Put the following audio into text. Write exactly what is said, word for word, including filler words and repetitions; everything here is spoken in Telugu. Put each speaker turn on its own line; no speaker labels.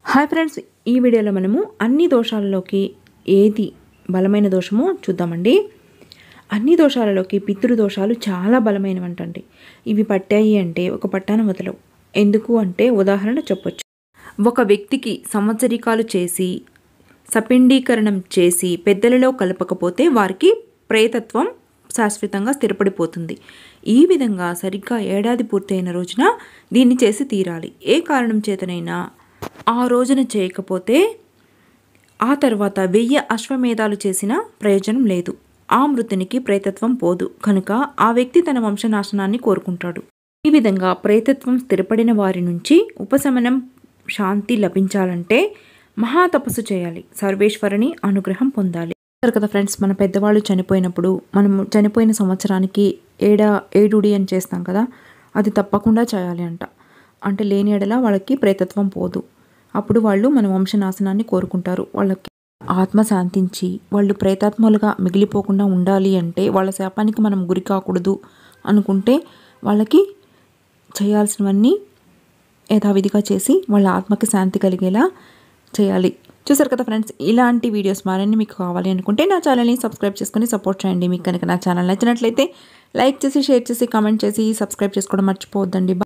హాయ్ ఫ్రెండ్స్, ఈ వీడియోలో మనము అన్ని దోషాలలోకి ఏది బలమైన దోషమో చూద్దామండి. అన్ని దోషాలలోకి పితృదోషాలు చాలా బలమైనవంటండి. ఇవి పట్టాయి అంటే ఒక పట్టాన వదలవు. ఎందుకు అంటే ఉదాహరణ చెప్పొచ్చు. ఒక వ్యక్తికి సంవత్సరికాలు చేసి సపిండీకరణం చేసి పెద్దలలో కలపకపోతే వారికి ప్రేతత్వం శాశ్వతంగా స్థిరపడిపోతుంది. ఈ విధంగా సరిగ్గా ఏడాది పూర్తయిన రోజున దీన్ని చేసి తీరాలి. ఏ కారణం చేతనైనా ఆ రోజున చేయకపోతే ఆ తర్వాత వెయ్యి అశ్వమేధాలు చేసిన ప్రయోజనం లేదు. ఆ మృతునికి ప్రేతత్వం పోదు కనుక ఆ వ్యక్తి తన వంశనాశనాన్ని కోరుకుంటాడు. ఈ విధంగా ప్రేతత్వం స్థిరపడిన వారి నుంచి ఉపశమనం శాంతి లభించాలంటే మహాతపస్సు చేయాలి. సర్వేశ్వరుని అనుగ్రహం పొందాలి. కదా ఫ్రెండ్స్, మన పెద్దవాళ్ళు చనిపోయినప్పుడు మనం చనిపోయిన సంవత్సరానికి ఏడా ఏడుడి అని చేస్తాం కదా, అది తప్పకుండా చేయాలి అంట. అంటే లేని ఎడల వాళ్ళకి ప్రేతత్వం పోదు. అప్పుడు వాళ్ళు మన వంశనాశనాన్ని కోరుకుంటారు. వాళ్ళకి ఆత్మ శాంతించి వాళ్ళు ప్రేతాత్మలుగా మిగిలిపోకుండా ఉండాలి అంటే, వాళ్ళ శాపానికి మనం గురి కాకూడదు అనుకుంటే వాళ్ళకి చేయాల్సినవన్నీ యథావిధిగా చేసి వాళ్ళ ఆత్మకి శాంతి కలిగేలా చేయాలి. చూసారు కదా ఫ్రెండ్స్, ఇలాంటి వీడియోస్ మరిన్ని మీకు కావాలి అనుకుంటే నా ఛానల్ని సబ్స్క్రైబ్ చేసుకొని సపోర్ట్ చేయండి. మీకు కనుక నా ఛానల్ నచ్చినట్లయితే లైక్ చేసి, షేర్ చేసి, కామెంట్ చేసి సబ్స్క్రైబ్ చేసుకోవడం మర్చిపోవద్దండి.